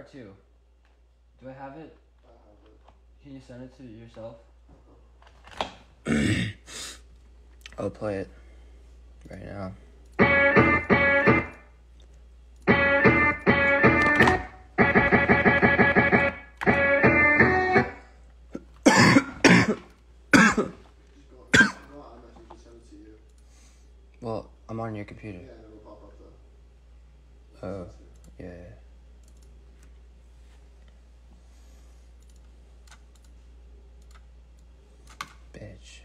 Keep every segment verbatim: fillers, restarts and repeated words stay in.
part two. Do I have it? I have it. Can you send it to yourself? I'll play it right now. Well, I'm on your computer. Yeah, and it'll pop up the... Oh, yeah. Bitch.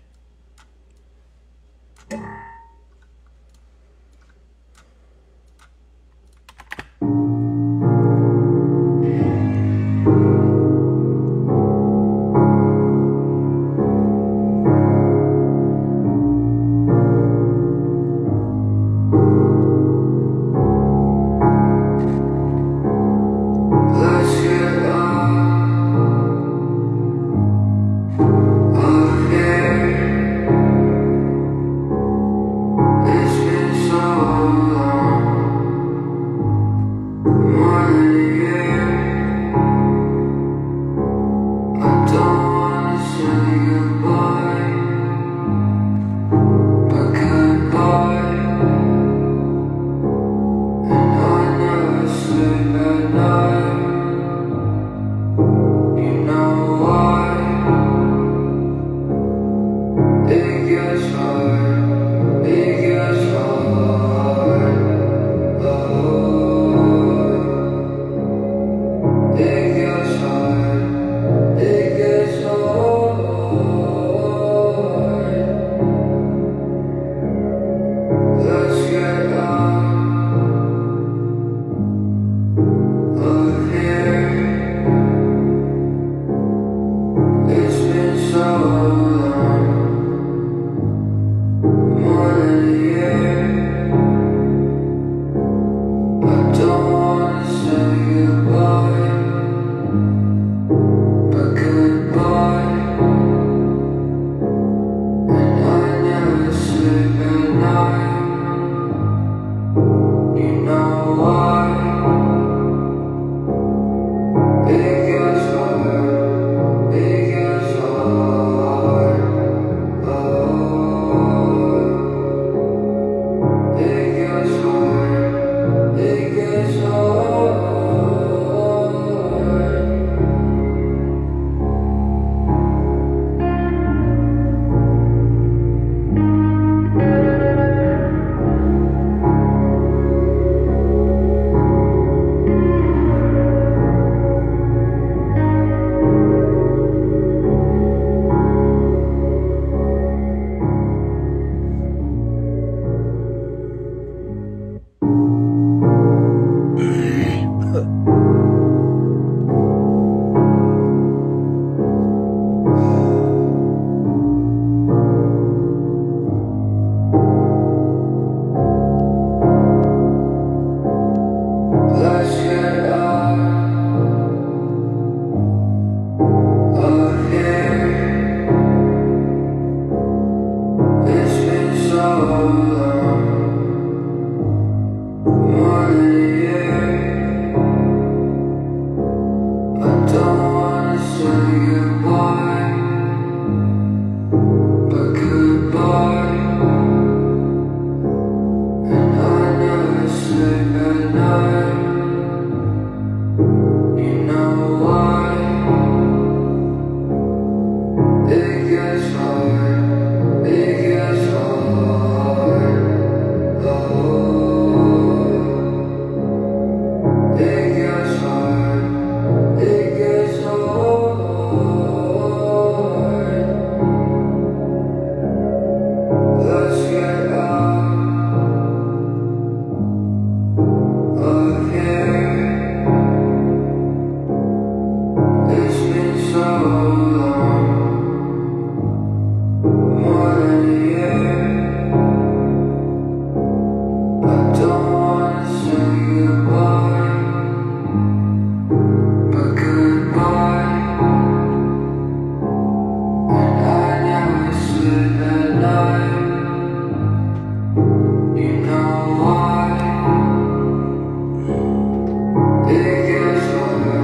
It gets hard.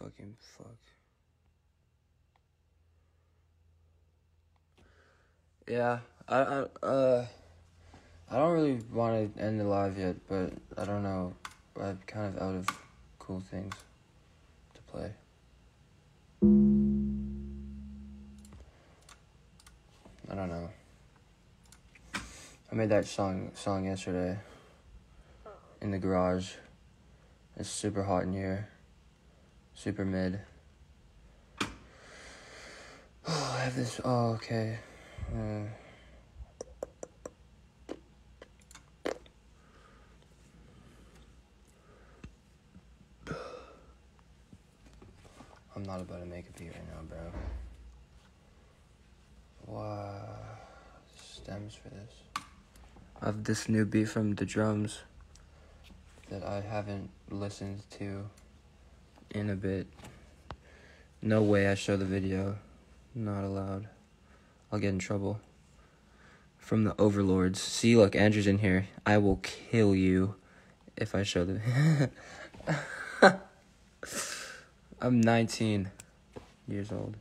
fucking fuck. Yeah, I, I, uh, I don't really want to end the live yet, but I don't know. I'm kind of out of cool things to play. I don't know. I made that song song yesterday in the garage. It's super hot in here. Super mid. Oh, I have this. Oh, okay. Uh, I'm not about to make a beat right now, bro. Wow. Stems for this. I have this new beat from the drums that I haven't listened to in a bit. No way I show the video. Not allowed. I'll get in trouble. From the overlords. See, look, Andrew's in here. I will kill you if I show the... I'm nineteen years old.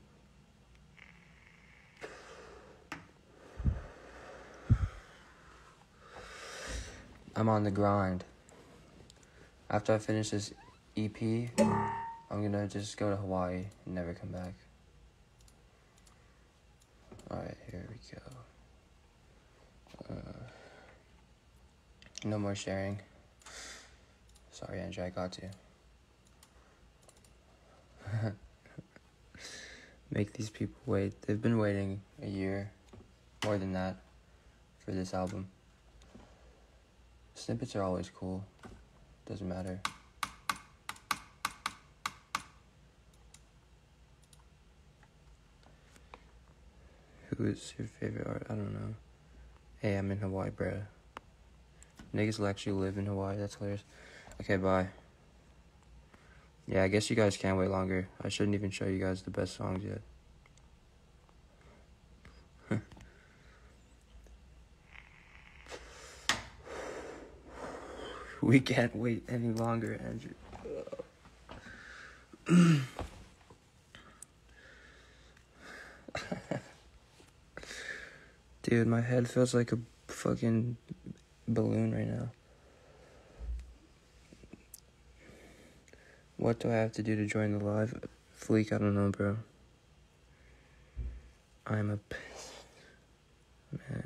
I'm on the grind. After I finish this E P, I'm gonna just go to Hawaii and never come back. Alright, here we go. Uh, no more sharing. Sorry, Andrew, I got to. Make these people wait. They've been waiting a year, more than that, for this album. Snippets are always cool. Doesn't matter. Who is your favorite art? I don't know. Hey, I'm in Hawaii, bruh. Niggas will actually live in Hawaii. That's hilarious. Okay, bye. Yeah, I guess you guys can't wait longer. I shouldn't even show you guys the best songs yet. We can't wait any longer, Andrew. Dude, my head feels like a fucking balloon right now. What do I have to do to join the live? Fleek, I don't know, bro. I'm a piss. Man.